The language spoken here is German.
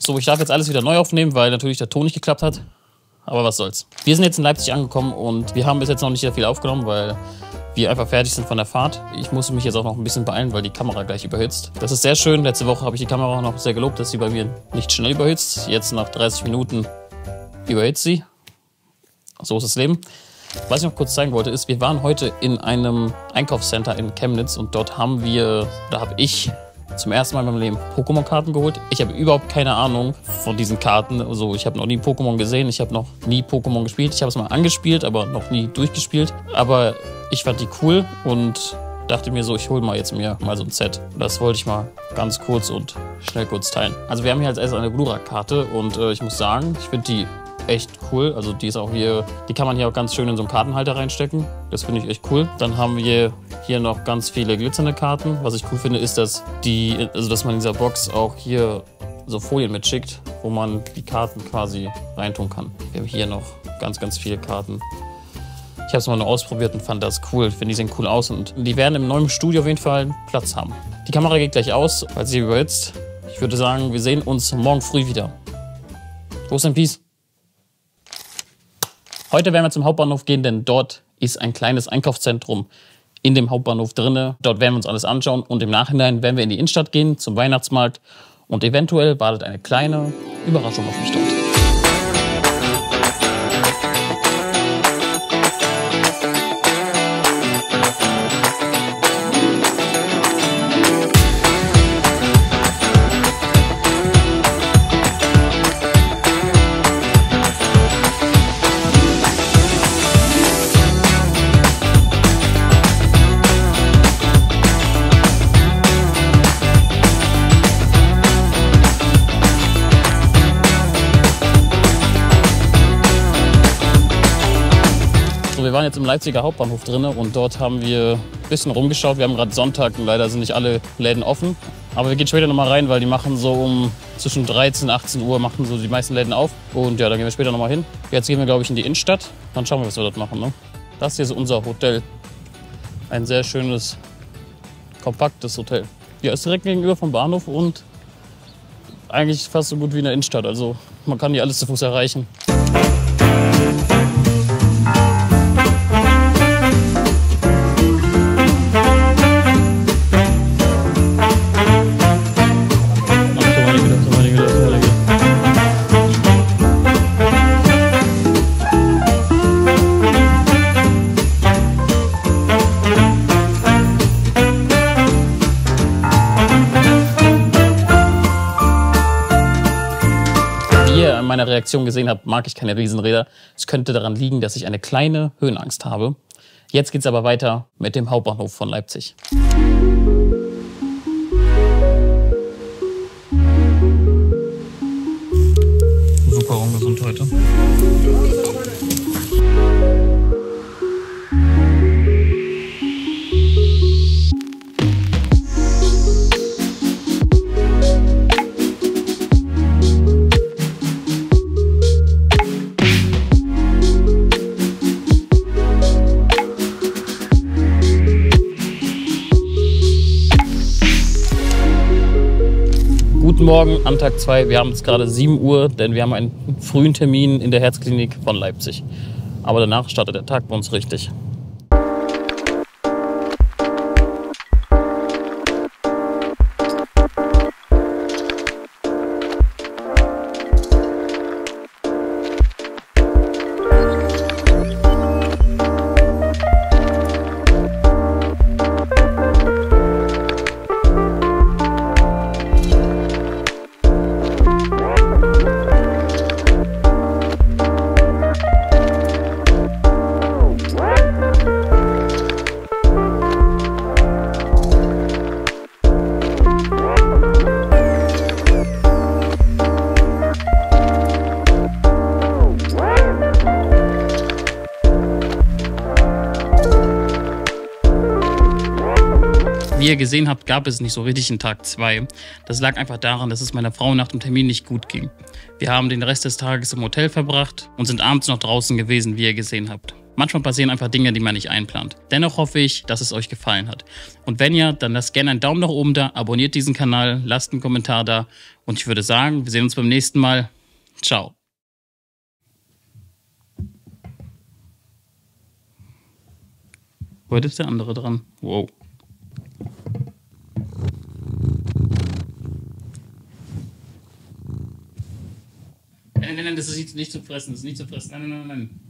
So, ich darf jetzt alles wieder neu aufnehmen, weil natürlich der Ton nicht geklappt hat. Aber was soll's. Wir sind jetzt in Leipzig angekommen und wir haben bis jetzt noch nicht sehr viel aufgenommen, weil wir einfach fertig sind von der Fahrt. Ich muss mich jetzt auch noch ein bisschen beeilen, weil die Kamera gleich überhitzt. Das ist sehr schön. Letzte Woche habe ich die Kamera noch sehr gelobt, dass sie bei mir nicht schnell überhitzt. Jetzt nach 30 Minuten überhitzt sie. So ist das Leben. Was ich noch kurz zeigen wollte, ist, wir waren heute in einem Einkaufscenter in Chemnitz und dort habe ich zum ersten Mal in meinem Leben Pokémon-Karten geholt. Ich habe überhaupt keine Ahnung von diesen Karten. Also ich habe noch nie Pokémon gesehen, ich habe noch nie Pokémon gespielt. Ich habe es mal angespielt, aber noch nie durchgespielt. Aber ich fand die cool und dachte mir so, ich hole mir mal so ein Set. Das wollte ich mal ganz kurz und schnell kurz teilen. Also wir haben hier als erstes eine Glurak-Karte und ich muss sagen, ich finde die echt cool. Also die ist auch hier, die kann man hier auch ganz schön in so einen Kartenhalter reinstecken. Das finde ich echt cool. Dann haben wir hier noch ganz viele glitzernde Karten. Was ich cool finde, ist, dass man in dieser Box auch hier so Folien mitschickt, wo man die Karten quasi reintun kann. Wir haben hier noch ganz, ganz viele Karten. Ich habe es mal nur ausprobiert und fand das cool. Ich finde, die sehen cool aus und die werden im neuen Studio auf jeden Fall Platz haben. Die Kamera geht gleich aus, weil sie überhitzt. Ich würde sagen, wir sehen uns morgen früh wieder. Wo ist denn Peace? Heute werden wir zum Hauptbahnhof gehen, denn dort ist ein kleines Einkaufszentrum in dem Hauptbahnhof drin. Dort werden wir uns alles anschauen und im Nachhinein werden wir in die Innenstadt gehen, zum Weihnachtsmarkt. Und eventuell wartet eine kleine Überraschung auf mich dort. Wir waren jetzt im Leipziger Hauptbahnhof drin und dort haben wir ein bisschen rumgeschaut. Wir haben gerade Sonntag und leider sind nicht alle Läden offen. Aber wir gehen später nochmal rein, weil die machen so um zwischen 13 und 18 Uhr machen so die meisten Läden auf. Und ja, dann gehen wir später nochmal hin. Jetzt gehen wir, glaube ich, in die Innenstadt. Dann schauen wir, was wir dort machen. Ne? Das hier ist unser Hotel. Ein sehr schönes, kompaktes Hotel. Ja, ist direkt gegenüber vom Bahnhof und eigentlich fast so gut wie in der Innenstadt. Also man kann hier alles zu Fuß erreichen. Wie ihr an meiner Reaktion gesehen habt, mag ich keine Riesenräder. Es könnte daran liegen, dass ich eine kleine Höhenangst habe. Jetzt geht es aber weiter mit dem Hauptbahnhof von Leipzig. Super ungesund heute. Guten Morgen am Tag 2. Wir haben jetzt gerade 7 Uhr, denn wir haben einen frühen Termin in der Herzklinik von Leipzig. Aber danach startet der Tag bei uns richtig. ihr gesehen habt, gab es nicht so richtig einen Tag 2. Das lag einfach daran, dass es meiner Frau nach dem Termin nicht gut ging. Wir haben den Rest des Tages im Hotel verbracht und sind abends noch draußen gewesen, wie ihr gesehen habt. Manchmal passieren einfach Dinge, die man nicht einplant. Dennoch hoffe ich, dass es euch gefallen hat. Und wenn ja, dann lasst gerne einen Daumen nach oben da, abonniert diesen Kanal, lasst einen Kommentar da. Und ich würde sagen, wir sehen uns beim nächsten Mal. Ciao. Heute ist der andere dran. Wow. Nein, das ist nicht zu fressen, das ist nicht zu fressen. Nein.